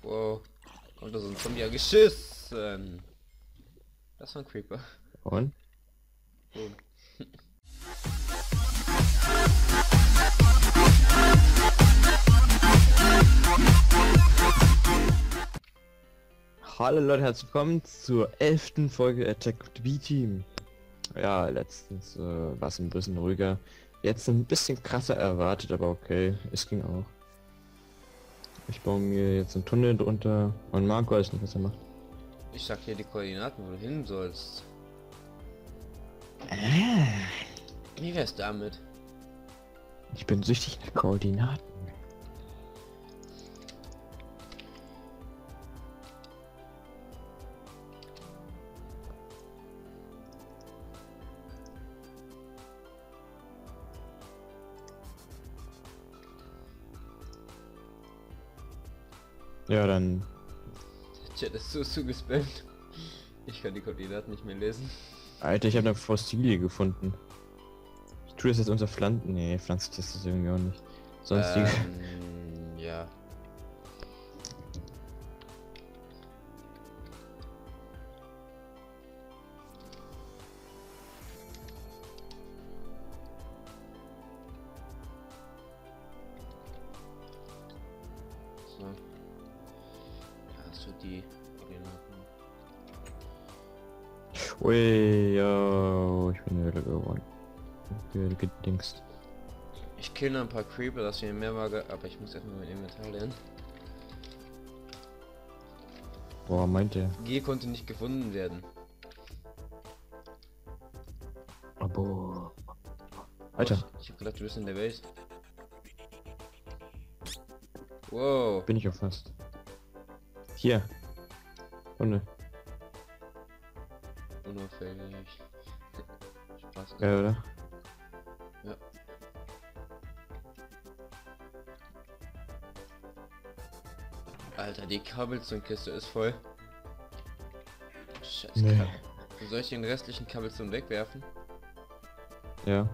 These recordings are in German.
Wow. Und da sind Zombie geschissen. Das war ein Creeper. Und? Boom. Hallo Leute, herzlich willkommen zur 11. Folge Attack of the B-Team. Ja, letztens war es ein bisschen ruhiger. Jetzt ein bisschen krasser erwartet, aber okay, es ging auch. Ich baue mir jetzt einen Tunnel drunter und Marco weiß nicht, was er macht. Ich sag dir die Koordinaten, wo du hin sollst. Wie wär's damit? Ich bin süchtig nach Koordinaten. Ja, dann... Der Chat ist so zugespammt. Ich kann die Koordinaten nicht mehr lesen. Alter, ich habe eine Fossilie gefunden. Ich tue das jetzt unter Pflanzen. Nee, Pflanzen ist das irgendwie auch nicht. Sonstige... Ja. So. Da hast du die Koordinaten. Ui, yo, ich bin Höhle geworden. Höhle gedingst. Ich kill ein paar Creeper, dass wir mehr Waage, aber ich muss erstmal mein Inventar lernen. Boah, meint der? G konnte nicht gefunden werden. Abo. Alter, Ich hab gedacht, du bist in der Base. Wow. bin ich auch fast. Hier. Hunde. Unauffällig. Spaß. Geil, oder? Ja. Alter, die Cobblestone-Kiste ist voll. Scheiß Nee. Soll ich den restlichen Cobblestone wegwerfen? Ja.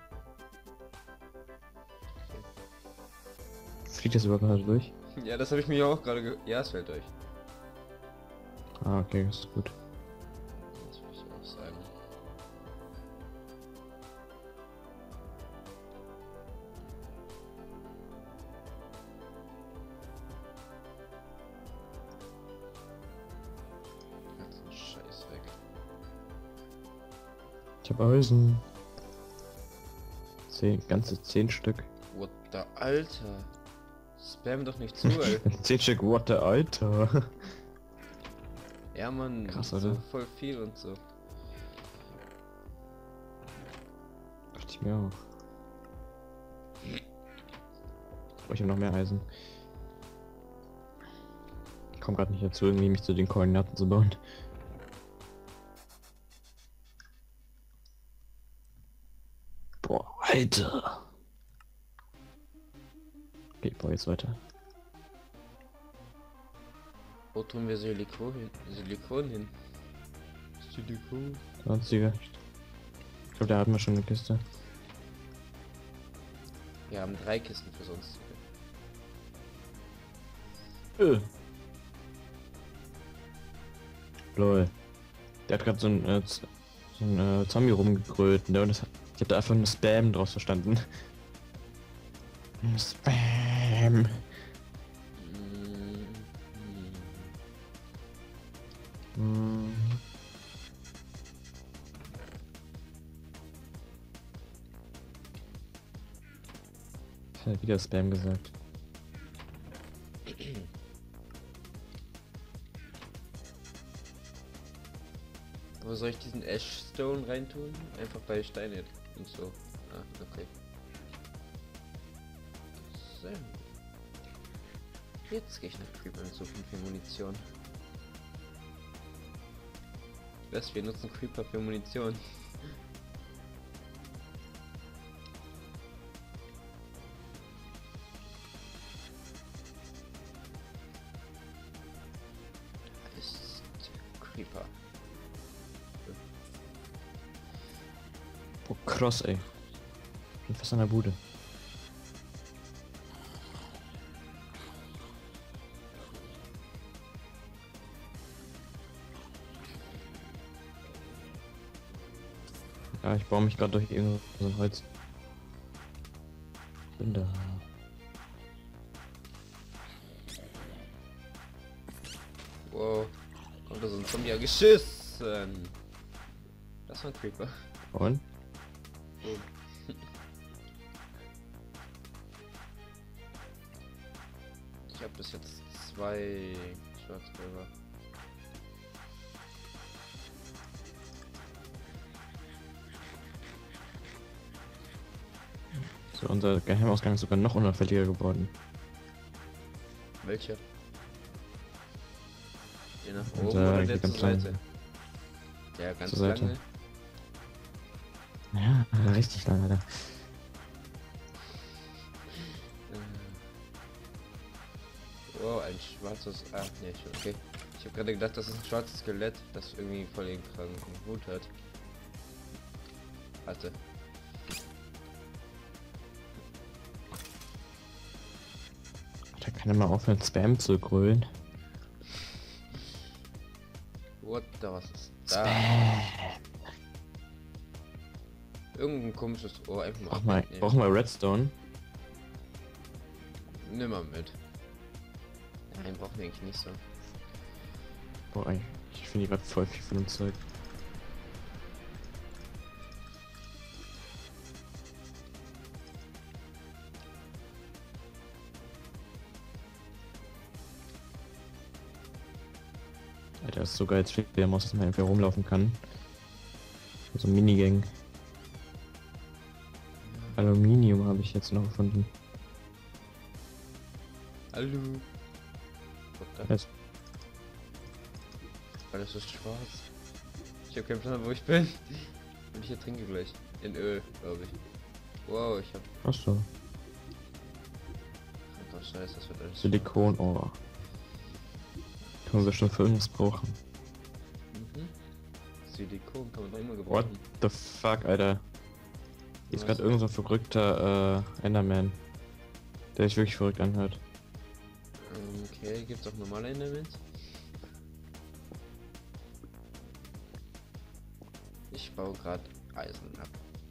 Fliegt das überhaupt gerade durch? Ja, das habe ich mir ja auch gerade ja, es fällt durch. Ah, okay, das ist gut. Das würde ich auch sagen. Ganzen Scheiß weg. Ich habe Eisen. Ganze 10 Stück. What the Alter? Spam doch nicht zu, ey. 10 Stück, what the Alter. Ja, Mann, Krass, so oder? voll viel und so. Dachte ich mir auch. Oh, ich habe noch mehr Eisen. Ich komme gerade nicht dazu, irgendwie mich zu den Koordinaten zu bauen. Boah, Alter. Okay, ich baue jetzt weiter. Wo tun wir Silikon hin? Silikon hin? Silikon? 20er. Ich glaube, da hatten wir schon eine Kiste. Wir haben 3 Kisten für sonst. Lol. Der hat gerade so ein Zombie rumgegrölt, ne? Und ich hab da einfach nur Spam draus verstanden. Spam. Hm. Ich hab wieder Spam gesagt. Wo soll ich diesen Ashstone reintun? Einfach bei Steine und so. Ah, okay. So. Jetzt gehe ich nach Creeper und suchen für Munition. Was? Wir nutzen Creeper für Munition. Da ist Creeper. Boah, krass, ey. Ich bin fast an der Bude. Ja, ich baue mich gerade durch irgend so ein Holz. Bin da. Wow. Kommt da so ein Zombie geschissen. Das war ein Creeper. Und? Oh. Ich habe bis jetzt 2 Schwarzpulver. So, unser Geheimausgang ist sogar noch unauffälliger geworden. Welche? Je nach oben Unser oder der zur ganz lang. Seite? Der ganz Zur Seite. lange. Ja, richtig lang, Alter. Wow, ein schwarzes. Ah, nee, okay. Ich habe gerade gedacht, das ist ein schwarzes Skelett, das irgendwie voll den kranken Hut hat. Hatte. Da kann er mal aufhören, Spam zu grölen. What the, was ist da? Spam. Irgendein komisches Ohr, einfach mal. Brauchen wir Redstone? Nimm mal mit. Nein, brauchen wir eigentlich nicht so. Boah, ich finde gerade voll viel von dem Zeug. Alter, das ist so geil, als Fledermaus, dass man einfach rumlaufen kann. So ein Minigang. Aluminium habe ich jetzt noch gefunden. Hallo. What the? Das, Alles ist schwarz. Ich habe keinen Plan, wo ich bin. Und ich ertrinke gleich. In Öl, glaube ich. Wow, ich habe. achso, Oh Scheiße, das wird alles. Silikon, oh. Können wir bestimmt für irgendwas brauchen. Mhm. Silikon kann man doch immer What gebrauchen. the fuck, Alter? Hier ist Was? gerade irgend so ein verrückter Enderman. Der sich wirklich verrückt anhört. Okay, gibt's auch normale Endermans? Ich baue gerade Eisen ab.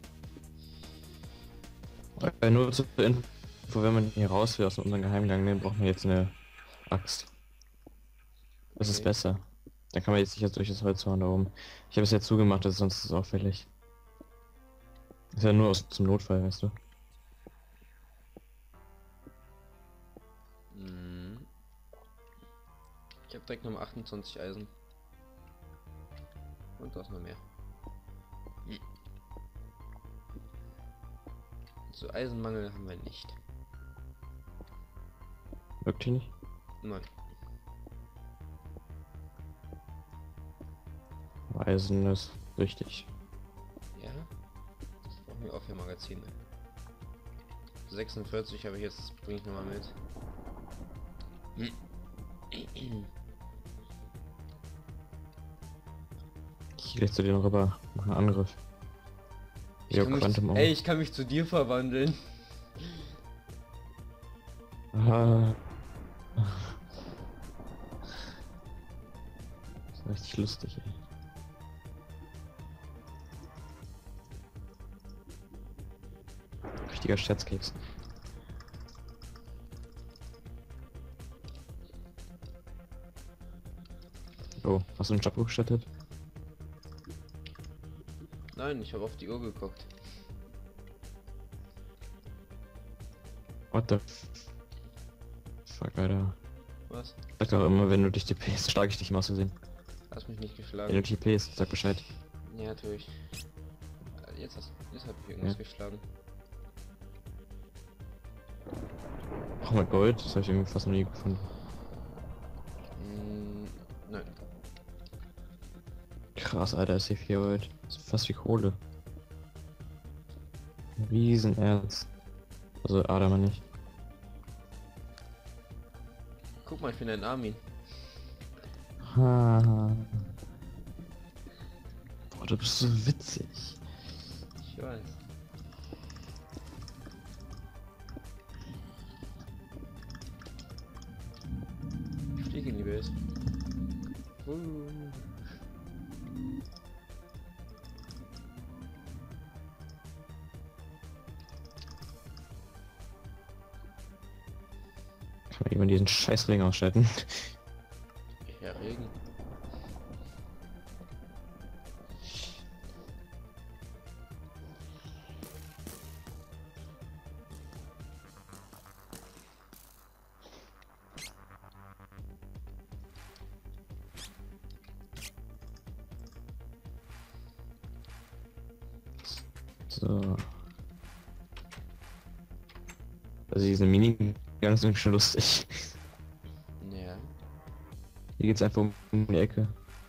Nur zur Info, wenn man hier raus will aus unserem Geheimgang, nehmen, braucht man jetzt eine Axt. Das ist Okay. besser. Dann kann man jetzt nicht durch das Holz hauen da oben. Ich habe es ja zugemacht, das ist sonst ist es auffällig. Ist ja nur zum Notfall, weißt du. Mhm. Ich habe direkt nochmal 28 Eisen. Und da ist noch mehr. So, Eisenmangel haben wir nicht. Wirklich nicht? Nein. Eisen ist richtig. Ja? Das brauchen wir auch für Magazine. 46 habe ich jetzt, bringe ich nochmal mit. Ich geh gleich zu denen rüber, mach einen Angriff. Ich Ja, kann mich, Quantum auch. ey, ich kann mich zu dir verwandeln. Ah. Das ist richtig lustig, ey. Richtiger Scherzkeks. Oh, hast du einen Job gestattet? Nein, ich habe auf die Uhr geguckt. What the fuck, Alter. Was? Sag doch immer, wenn du dich TPst, schlage ich dich mal auszusehen. Hast mich nicht Wenn geschlagen. du TPst, sag Bescheid. Ja, natürlich. Jetzt hab ich irgendwas Ja. geschlagen. Brauchen wir Gold? Das habe ich irgendwie fast noch nie gefunden. Nein. Krass, Alter, ist hier viel Gold. Das ist fast wie Kohle. Ein Riesenerz. Also Adam nicht. Guck mal, ich bin ein Armin. Ha. Boah, du bist so witzig. Ich weiß. Ich fliege in die Welt. Kann man eben diesen scheiß Ring ausschalten. Ja, Regen. So. Also diese Mini ganz schon lustig. Ja. Hier geht's einfach um die Ecke.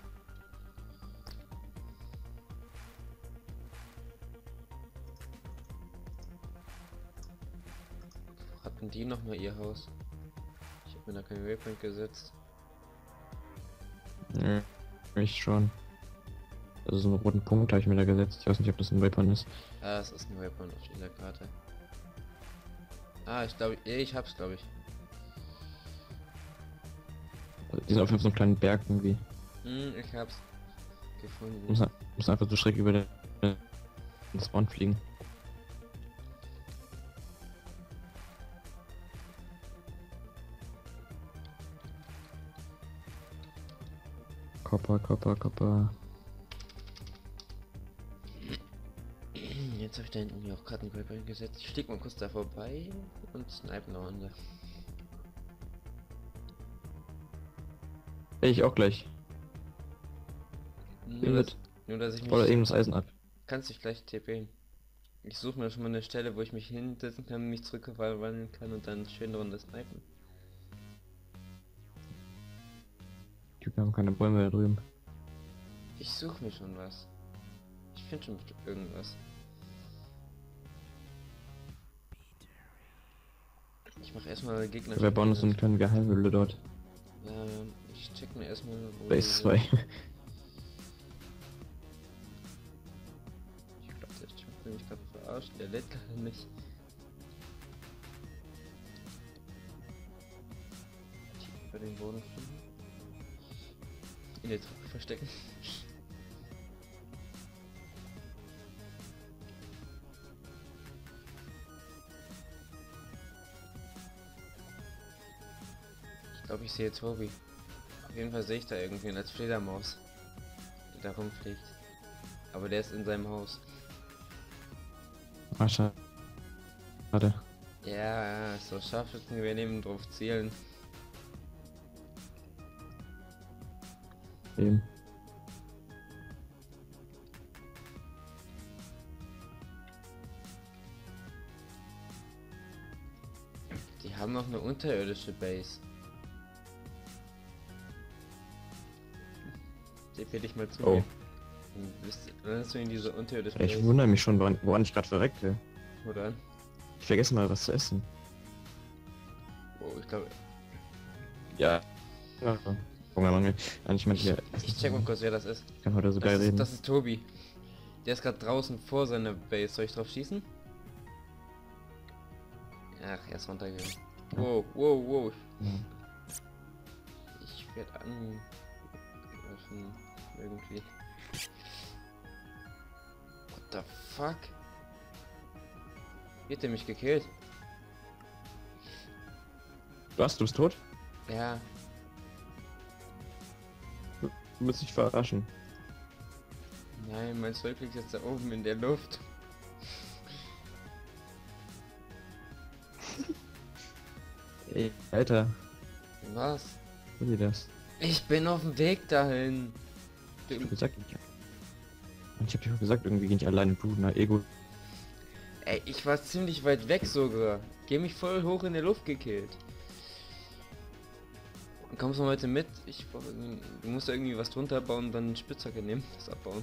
Hatten die noch mal ihr Haus? Ich habe mir da keinen Waypoint gesetzt. Ja, ich schon. Also so einen roten Punkt habe ich mir da gesetzt. Ich weiß nicht, ob das ein Waypoint ist. Ah, es ist ein Waypoint auf dieser Karte. Ah, ich glaube, ich hab's, glaube ich. Also die sind auf so einem kleinen Berg irgendwie. Ich hab's gefunden. Muss einfach so schräg über den Spawn fliegen. Kopper. Jetzt habe ich da hinten mir auch gerade einen Waypoint gesetzt. Ich flieg mal kurz da vorbei und snipe eine Runde. Ich auch gleich. Nur dass, nur, dass ich mich... Oder eben das Eisen ab. Kannst dich gleich TPen. Ich suche mir schon mal eine Stelle, wo ich mich hinsetzen kann, mich zurückwandeln kann und dann schön eine Runde snipen. Wir haben keine Bäume da drüben. Ich suche mir schon was. Ich finde schon irgendwas. Ich mache erstmal Gegner. Wir bauen uns so eine kleine Geheimhöhle dort. Ja, ich check mir erstmal. Base 2. Ich glaube, der Typ will mich gerade verarschen. Der lädt gerade nicht. Tief über den Boden fliegen. In der Truppe verstecken. Ich glaube, ich sehe Tobi. Auf jeden Fall sehe ich da irgendwie als Fledermaus, der da rumfliegt. Aber der ist in seinem Haus. Ah, schade. Ja, so Scharfschützengewehr nehmen, drauf zielen. Eben. Die haben noch eine unterirdische Base. DP dich mal zu Oh. mir. Dann bist du in diese unterirdische Ich Base. wundere mich schon, woran ich gerade verreckte. Oder? Ich vergesse mal was zu essen. Oh, ich glaube. Ja. Hungermangel. Ich meine hier. Ich check mal kurz, wer das ist. Ich kann heute so geil reden. Das ist Tobi. Der ist gerade draußen vor seiner Base. Soll ich drauf schießen? Ach, er ist runtergegangen. Wow. Ja. Ich werde angegriffen. Irgendwie. What the fuck? Wie hat der mich gekillt? Was? Du bist tot? Ja. Du musst dich verarschen. Nein, mein Zeug liegt jetzt da oben in der Luft. Ey, Alter. Was? Wo ist das? Ich bin auf dem Weg dahin. Ich hab gesagt, ich hab dir auch gesagt, irgendwie geh nicht alleine bruden, na Ego. Ey, ich war ziemlich weit weg sogar. Geh mich voll hoch in der Luft gekillt. Kommst du heute mit? Du musst da irgendwie was drunter bauen und dann eine Spitzhacke nehmen, das abbauen.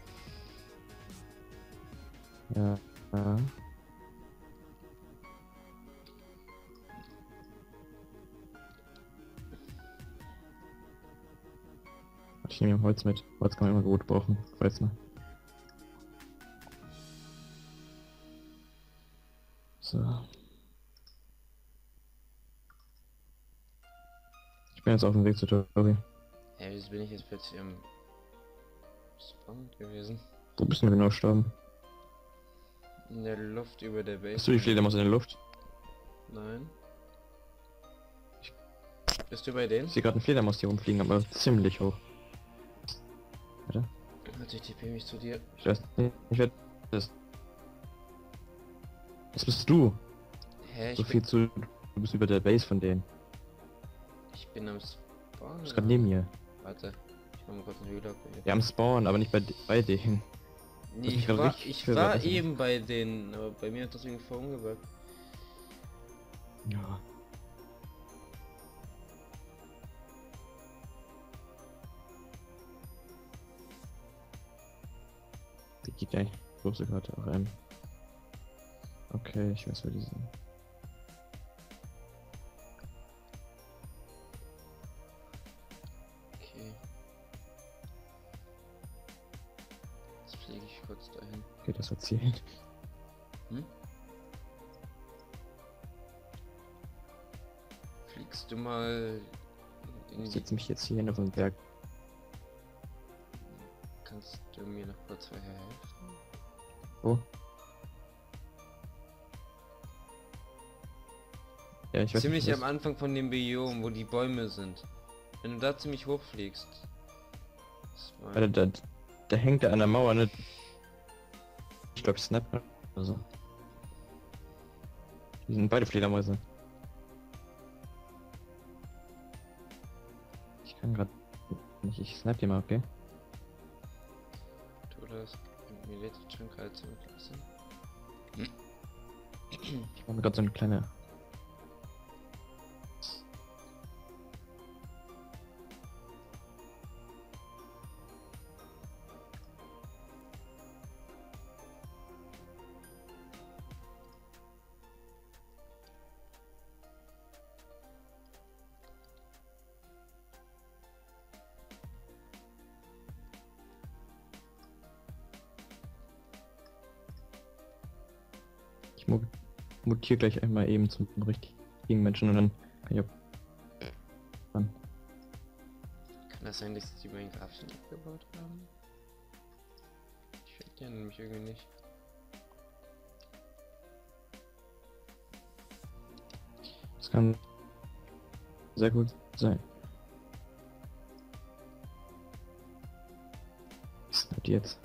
Ja. Ich nehme Holz mit. Holz kann man immer gut brauchen. Ich weiß nicht. So. Ich bin jetzt auf dem Weg zur Tori. Ey, wieso bin ich jetzt plötzlich am Spawn gewesen? Wo bist du denn genau gestorben? In der Luft über der Base. Hast du die Fledermaus in der Luft? Nein. Bist du bei denen? Ich sehe gerade einen Fledermaus hier rumfliegen, aber ziemlich hoch. Warte. Warte, ich tippe mich zu dir. Ich weiß nicht, wer das ist. Das bist du. Hä, So viel zu... Du bist über der Base von denen. ich bin am Spawn. Du bist gerade neben mir. Warte, ich mach mal kurz einen Relog. Ja, am Spawn, aber nicht bei denen. Nee, mich ich gerade war, richtig ich verwirrt, war also. eben bei denen, aber bei mir hat das irgendwie vorhin gebackt. Ja. Die geht gleich. Große Karte auch ein. Okay, ich weiß, wer die sind. Okay. Jetzt fliege ich kurz dahin. Okay, das erzählt. Hm? Fliegst du mal in Ich die... setze mich jetzt hier hin auf den Berg. Kannst du mir noch kurz helfen? Oh. Ja, ich weiß Ziemlich nicht, am Anfang von dem Biom, wo die Bäume sind. Wenn du da ziemlich hoch fliegst. Alter, da hängt er an der Mauer, ne? Ich glaube Snapper oder so. Die sind beide Fledermäuse. Ich kann gerade nicht, ich snipe die mal, okay? Tu das. Mir lädt die schon kalt zum Klasse. Ich mache mir gerade so eine kleine... Ich mutiere gleich einmal eben zum richtigen Menschen und dann kann ich auch... Mann. Kann das sein, dass die meinen Grafischen abgebaut haben? Ich finde die nämlich irgendwie nicht. Das kann sehr gut sein. Was ist das jetzt?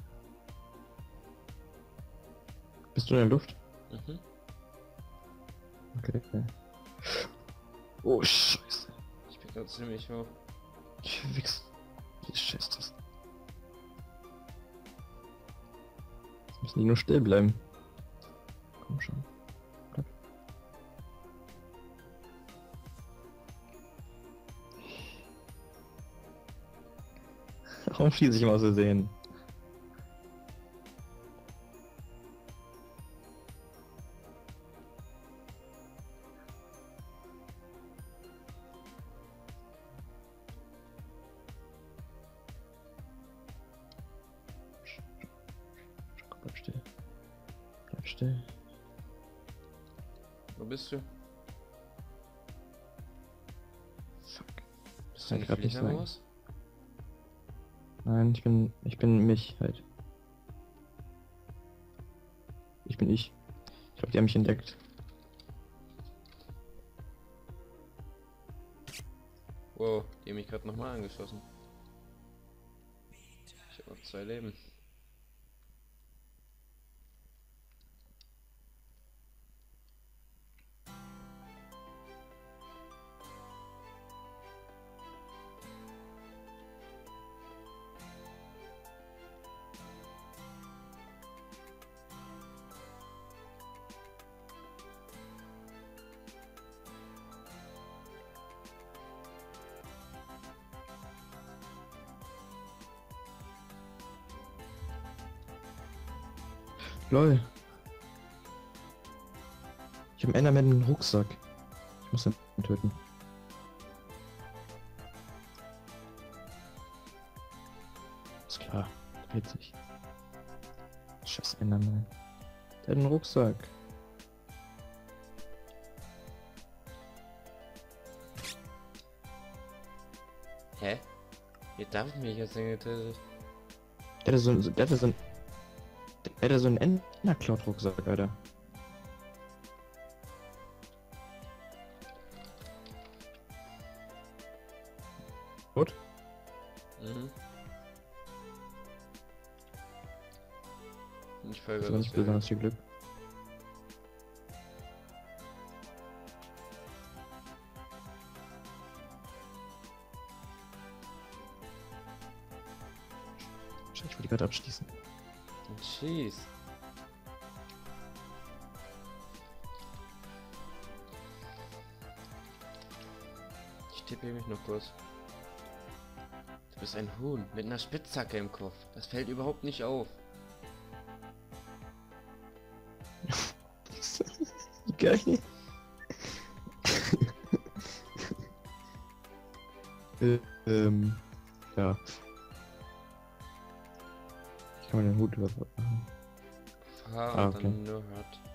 Bist du in der Luft? Mhm. Okay. Oh Scheiße. Ich bin gerade ziemlich hoch. Ich wichs. Wie scheiße das. Jetzt müssen die nur still bleiben. Komm schon. Bleib. Warum schieße ich mal so sehen? Bleib still. Bleib still. Wo bist du? Fuck. Bist du Kann nicht grad nicht sagen. Fledermaus? Nein, ich bin mich halt. Ich bin ich. Ich glaube, die haben mich entdeckt. Wow, die haben mich gerade nochmal angeschossen. Ich habe noch 2 Leben. Lol. Ich habe Enderman einen Rucksack. Ich muss ihn töten. Ist klar. Dreht sich. Scheiß Enderman. Der hat einen Rucksack. Hä? Ihr darf mich jetzt nicht getötet. Der hatte so einen Endercloud-Rucksack, Alter. Gut. Mhm. Ich folge Das war nicht besonders viel Glück. Ich will die gerade abschließen. Jeez. Ich tippe mich noch kurz. Du bist ein Huhn mit einer Spitzhacke im Kopf. Das fällt überhaupt nicht auf. Geil. Ja. Ich kann mir den Hut über. Fahr Ah, und okay. dann nur hört.